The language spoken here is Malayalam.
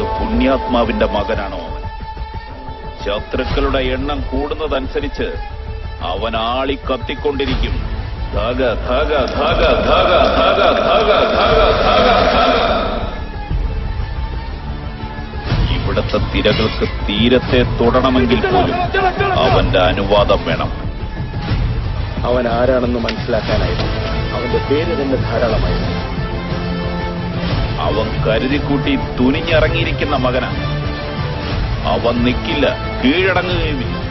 ഏത് പുണ്യാത്മാവിന്റെ മകനാണോ അവൻ? ശത്രുക്കളുടെ എണ്ണം കൂടുന്നതനുസരിച്ച് അവൻ ആളി കത്തിക്കൊണ്ടിരിക്കും. ധാഗ ധാഗ ധാഗ ധാഗ ധാഗ ധാഗ ധാഗ ധാഗ ധാഗ. ഇവിടത്തെ തിരകൾക്ക് തീരത്തെ തൊടണമെങ്കിൽ പോലും അവന്റെ അനുവാദം വേണം. അവൻ ആരാണെന്ന് മനസ്സിലാക്കാനായിരുന്നു അവന്റെ പേര് തന്നെ ധാരാളമായിരുന്നു. അവൻ കരുതിക്കൂട്ടി തുനിഞ്ഞിറങ്ങിയിരിക്കുന്ന മകനാണ്. അവൻ നിൽക്കില്ല, കീഴടങ്ങുകയുമില്ല.